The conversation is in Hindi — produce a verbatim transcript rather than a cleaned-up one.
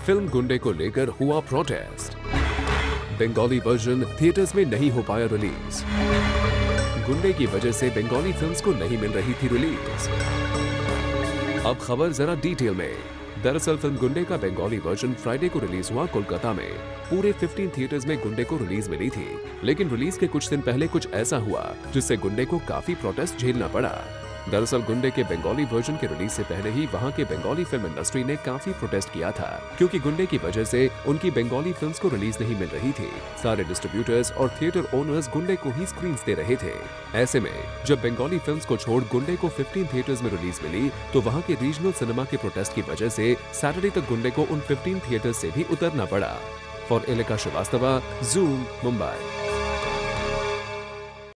फिल्म गुंडे को लेकर हुआ प्रोटेस्ट। बंगाली वर्जन थिएटर्स में नहीं हो पाया रिलीज। गुंडे की वजह से बंगाली फिल्म्स को नहीं मिल रही थी रिलीज। अब खबर जरा डिटेल में। दरअसल फिल्म गुंडे का बंगाली वर्जन फ्राइडे को रिलीज हुआ कोलकाता में। पूरे पंद्रह थिएटर्स में गुंडे को रिलीज मिली थी, लेकिन रिलीज के कुछ दिन पहले कुछ ऐसा हुआ जिससे गुंडे को काफी प्रोटेस्ट झेलना पड़ा। दरअसल गुंडे के बंगाली वर्जन के रिलीज से पहले ही वहां के बंगाली फिल्म इंडस्ट्री ने काफी प्रोटेस्ट किया था, क्योंकि गुंडे की वजह से उनकी बंगाली फिल्म्स को रिलीज नहीं मिल रही थी। सारे डिस्ट्रीब्यूटर्स और थिएटर ओनर्स गुंडे को ही स्क्रीन्स दे रहे थे। ऐसे में जब बंगाली फिल्म्स को छोड़ गुंडे को पंद्रह थिएटर्स में रिलीज मिली, तो वहाँ के रीजनल सिनेमा के प्रोटेस्ट की वजह से सैटरडे तक गुंडे को उन पंद्रह थिएटर्स से भी उतरना पड़ा। For Elika Srivastava, Zoom, Mumbai.